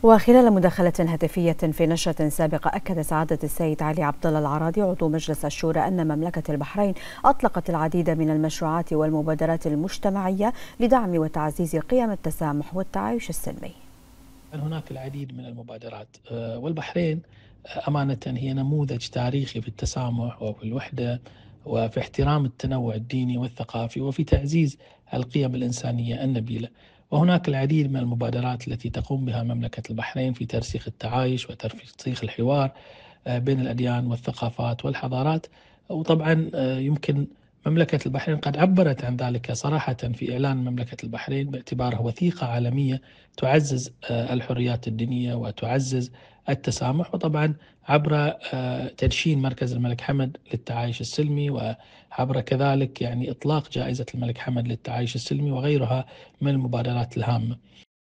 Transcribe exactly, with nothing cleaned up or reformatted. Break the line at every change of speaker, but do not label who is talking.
وخلال مداخلة هاتفية في نشرة سابقة، أكد سعادة السيد علي عبد الله العراضي عضو مجلس الشورى أن مملكة البحرين أطلقت العديد من المشروعات والمبادرات المجتمعية لدعم وتعزيز قيم التسامح والتعايش السلمي.
هناك العديد من المبادرات، والبحرين أمانة هي نموذج تاريخي في التسامح وفي الوحدة وفي احترام التنوع الديني والثقافي وفي تعزيز القيم الإنسانية النبيلة. وهناك العديد من المبادرات التي تقوم بها مملكة البحرين في ترسيخ التعايش وترسيخ الحوار بين الأديان والثقافات والحضارات. وطبعا يمكن مملكة البحرين قد عبرت عن ذلك صراحة في إعلان مملكة البحرين باعتبارها وثيقة عالمية تعزز الحريات الدينية وتعزز التسامح، وطبعا عبر تدشين مركز الملك حمد للتعايش السلمي، وعبر كذلك يعني إطلاق جائزة الملك حمد للتعايش السلمي وغيرها من المبادرات الهامة.